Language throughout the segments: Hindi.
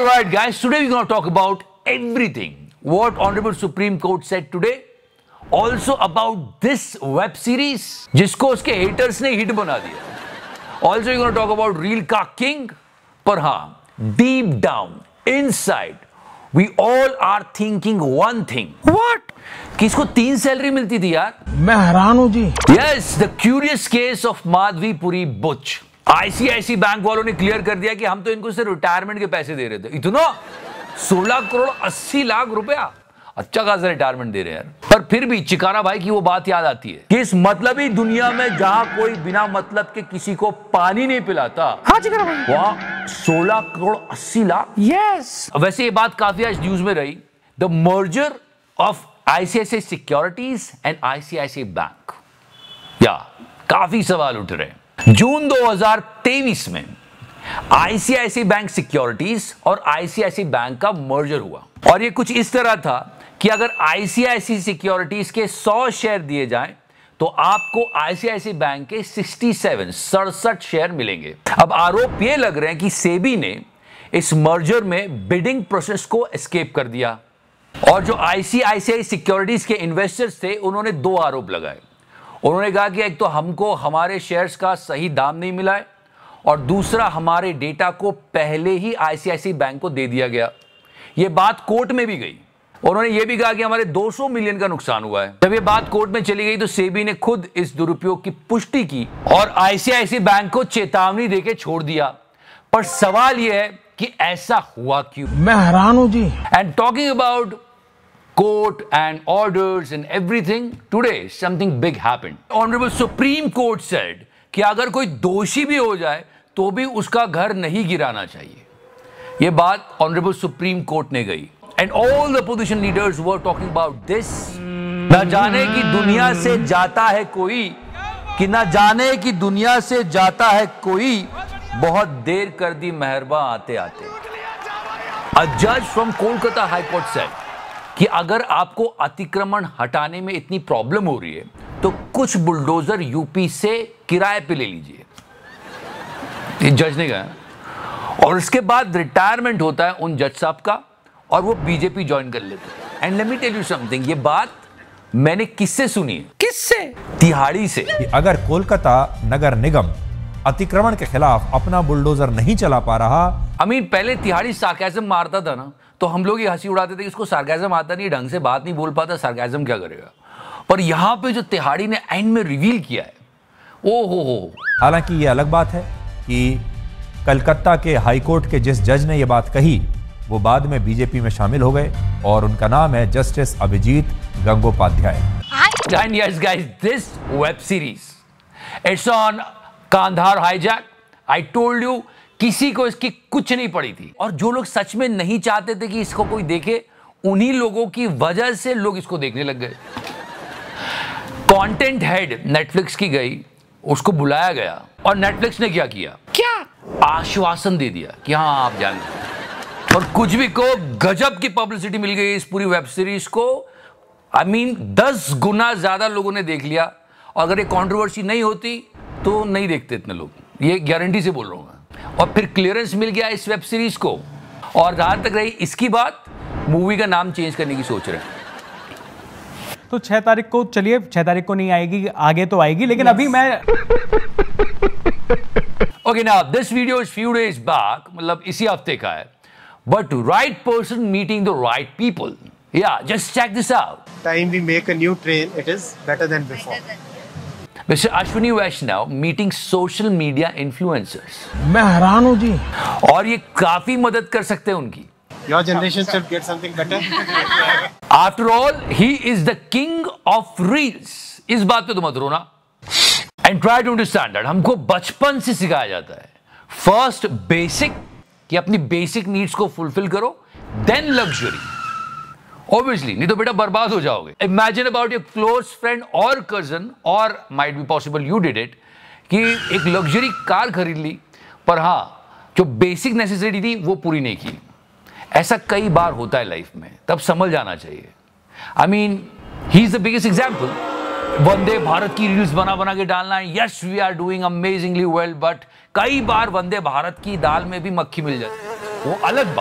Alright guys, today we're going to talk about everything. What Honorable Supreme Court said today. Also about this web series जिसको उसके haters ने hit बना दिया. Also we're going to talk about Reel का king. पर हाँ, deep down, inside, we all are thinking one thing. What? कि इसको 3 सैलरी मिलती थी यार. मैं हैरान हूं जी. Yes, the curious case of Madhabi Puri Buch. ICICI bank वालों ने क्लियर कर दिया कि हम तो इनको सिर्फ रिटायरमेंट के पैसे दे रहे थे. इतना 16 करोड़ 80 लाख रुपया. अच्छा खासा रिटायरमेंट दे रहे हैं यार. पर फिर भी चिकारा भाई की वो बात याद आती है कि इस मतलबी दुनिया में जहां कोई बिना मतलब के किसी को पानी नहीं पिलाता. हाँ चिकारा भाई. वहां 16 करोड़ 80 लाख. यस. वैसे ये बात काफी आज न्यूज में रही. The merger of ICICI securities and ICICI bank. या काफी सवाल उठ रहे हैं. जून 2023 में आईसीआईसीआई बैंक सिक्योरिटीज और आईसीआईसीआई बैंक का मर्जर हुआ और ये कुछ इस तरह था कि अगर आईसीआईसीआई सिक्योरिटीज के 100 शेयर दिए जाएं तो आपको आईसीआईसीआई बैंक के 67 शेयर मिलेंगे. अब आरोप ये लग रहे हैं कि सेबी ने इस मर्जर में बिडिंग प्रोसेस को एस्केप कर दिया और जो आईसीआईसीआई सिक्योरिटीज के इन्वेस्टर्स थे उन्होंने 2 आरोप लगाए. उन्होंने कहा कि एक तो हमको हमारे शेयर्स का सही दाम नहीं मिला है और दूसरा हमारे डेटा को पहले ही आईसीआईसीआई बैंक को दे दिया गया. यह बात कोर्ट में भी गई. उन्होंने यह भी कहा कि हमारे 200 मिलियन का नुकसान हुआ है. जब यह बात कोर्ट में चली गई तो सेबी ने खुद इस दुरुपयोग की पुष्टि की और आईसीआईसीआई बैंक को चेतावनी देकर छोड़ दिया. पर सवाल यह है कि ऐसा हुआ क्यों. मैं हैरान हूं जी. And talking about court and orders and everything, today something big happened. Honorable Supreme Court said कि अगर कोई दोषी भी हो जाए तो भी उसका घर नहीं गिराना चाहिए. ये बात Honorable Supreme Court ने गई. And all the opposition leaders were talking about this. ना जाने की दुनिया से जाता है कोई कि ना जाने की दुनिया से जाता है कोई, बहुत देर कर दी मेहरबा आते आते. A judge from Kolkata High Court said कि अगर आपको अतिक्रमण हटाने में इतनी प्रॉब्लम हो रही है तो कुछ बुलडोजर यूपी से किराए पे ले लीजिए. ये जज ने कहा और उसके बाद रिटायरमेंट होता है उन जज साहब का और वो बीजेपी ज्वाइन कर लेते हैं. And let me tell you something, ये बात मैंने किससे सुनी है? किससे? तिहाड़ी से. अगर कोलकाता नगर निगम अतिक्रमण के खिलाफ अपना बुलडोजर नहीं चला पा रहा. पहले तिहाड़ी सार्केज्म मारता था ना तो हम लोग ये हंसी उड़ाते थे कि इसको सार्केज्म आता नहीं, ढंग से बात नहीं बोल पाता, सार्केज्म क्या करेगा. पर यहां पे जो तिहाड़ी ने एंड में रिवील किया है, ओ हो. हालांकि ये अलग बात है कि कलकत्ता के हाईकोर्ट के जिस जज ने ये बात कही वो बाद में बीजेपी में शामिल हो गए और उनका नाम है justice Abhijit Gangopadhyay. And yes guys, this web series, it's on Kandahar hijack. I told you किसी को इसकी कुछ नहीं पड़ी थी और जो लोग सच में नहीं चाहते थे कि इसको कोई देखे उन्हीं लोगों की वजह से लोग इसको देखने लग गए. कंटेंट हेड नेटफ्लिक्स की गई, उसको बुलाया गया और नेटफ्लिक्स ने क्या किया? आश्वासन दे दिया कि हाँ आप जाएंगे. और कुछ भी को गजब की पब्लिसिटी मिल गई इस पूरी वेब सीरीज को. 10 गुना ज्यादा लोगों ने देख लिया. और अगर ये कंट्रोवर्सी नहीं होती तो नहीं देखते इतने लोग, ये गारंटी से बोल रहा हूं मैं. और फिर क्लियरेंस मिल गया इस वेब सीरीज को. और जहां तक रही इसकी बात, मूवी का नाम चेंज करने की सोच रहे हैं. तो 6 तारीख को, चलिए 6 तारीख को नहीं आएगी, आगे तो आएगी, लेकिन अभी मैं okay now this video is few days back, मतलब इसी हफ्ते का है. But right person meeting the right people. Yeah just check this out. Time we make a new train, it is better than before. Mr. Ashwini Vaishnav meeting social media influencers. मैं हैरान हूं जी. और ये काफी मदद कर सकते हैं उनकी. Your generation should get something better. After all, he is the king of reels. इस बात पे तो मत रोना. And try to understand that. हमको बचपन से सिखाया जाता है. First basic, कि अपनी बेसिक नीड्स को फुलफिल करो, then luxury. Obviously, नहीं तो बेटा बर्बाद हो जाओगे. Imagine about your close friend और cousin or might be possible you did it कि एक लग्जरी कार खरीद ली पर हाँ जो बेसिक नेसेसिटी थी वो पूरी नहीं की. ऐसा कई बार होता है लाइफ में, तब समझ जाना चाहिए. he is the biggest example. Vande Bharat की रील्स बना बना के डालना है. Yes we are doing amazingly well, but कई बार वंदे भारत की दाल में भी मक्खी मिल जाती है, वो अलग बात.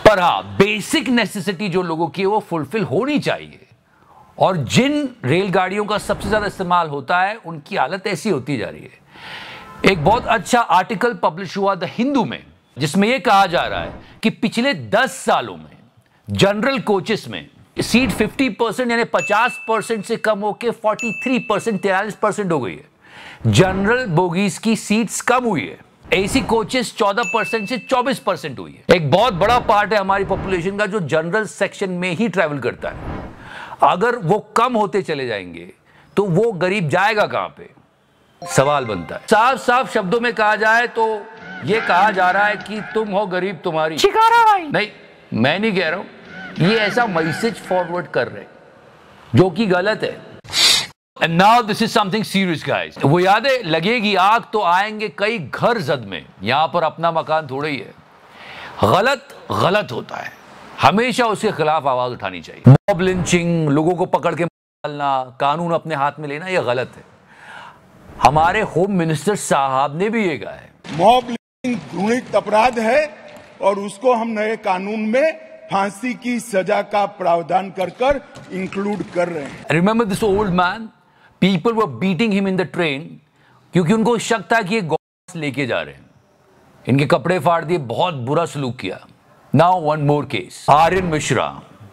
पर हाँ, बेसिक नेसेसिटी जो लोगों की है वो फुलफिल होनी चाहिए। और जिन रेलगाड़ियों का सबसे ज्यादा इस्तेमाल होता है उनकी हालत ऐसी होती जा रही है। एक बहुत अच्छा आर्टिकल पब्लिश हुआ द हिंदू में, जिसमें यह कहा जा रहा है कि पिछले 10 सालों में जनरल कोचेस में सीट 50% यानी 50% से कम होकर 43%, 43% हो गई है। जनरल बोगीज की सीट्स कम हुई है। एसी कोचेस 14% से 24% हुई है। एक बहुत बड़ा पार्ट है हमारी पॉपुलेशन का जो जनरल सेक्शन में ही ट्रैवल करता है। अगर वो कम होते चले जाएंगे तो वो गरीब जाएगा कहां पे, सवाल बनता है। साफ साफ शब्दों में कहा जाए तो ये कहा जा रहा है कि तुम हो गरीब तुम्हारी शिकारा भाई। नहीं, मैं नहीं कह रहा हूं, ये ऐसा मैसेज फॉरवर्ड कर रहे हैं जो कि गलत है। And now this is something serious guys. वो यादें लगेगी आग तो आएंगे कई घर जद में, यहां पर अपना मकान थोड़ा ही है। गलत गलत होता है, हमेशा उसके खिलाफ आवाज उठानी चाहिए। मॉब लिंचिंग, लोगों को पकड़ के मारना, कानून अपने हाथ में लेना, यह गलत है। हमारे होम मिनिस्टर साहब ने भी ये कहा है मॉब लिंचिंग घृणित अपराध है और उसको हम नए कानून में फांसी की सजा का प्रावधान कर इंक्लूड कर रहे हैं। Remember this old man, people were beating him in the train क्योंकि उनको शक था कि ये गॉस लेके जा रहे हैं। इनके कपड़े फाड़ दिए, बहुत बुरा सलूक किया। Now one more case, Aryan Mishra,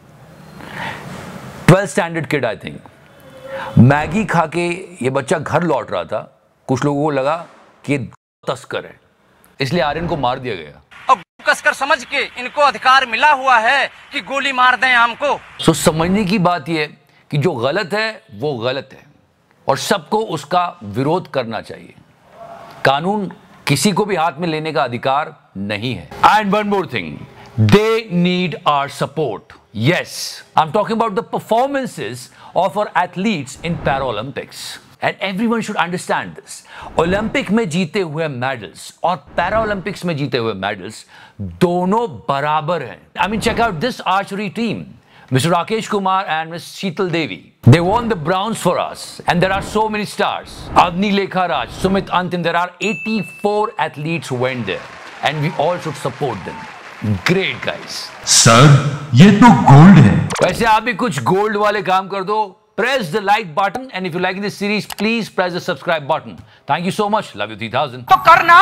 12th standard kid I think. Maggi खा के ये बच्चा घर लौट रहा था। कुछ लोगों को लगा कि तस्कर है, इसलिए आर्यन को मार दिया गया। अब कसकर समझ के इनको अधिकार मिला हुआ है कि गोली मार दें हमको। सो समझने की बात यह है कि जो गलत है वो गलत है और सबको उसका विरोध करना चाहिए। कानून किसी को भी हाथ में लेने का अधिकार नहीं है। And one more thing, they need our support. Yes, I'm talking about the performances of our athletes in Paralympics. And everyone should understand this. Olympic में जीते हुए medals और Paralympics में जीते हुए medals दोनों बराबर हैं. I mean, check out this archery team. Mr. Rakesh Kumar and Ms. Sheetal Devi. They won the bronze for us. And there are so many stars. Avni Lekha Raj, Sumit Antim, there are 84 athletes who went there. And we all should support them. Great guys. Sir ये तो गोल्ड है। वैसे आप भी कुछ गोल्ड वाले काम कर दो। Press the like button and if you like this series, please press the subscribe button. Thank you so much. Love you 3000. तो करना।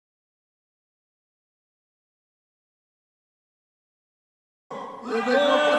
ये देखो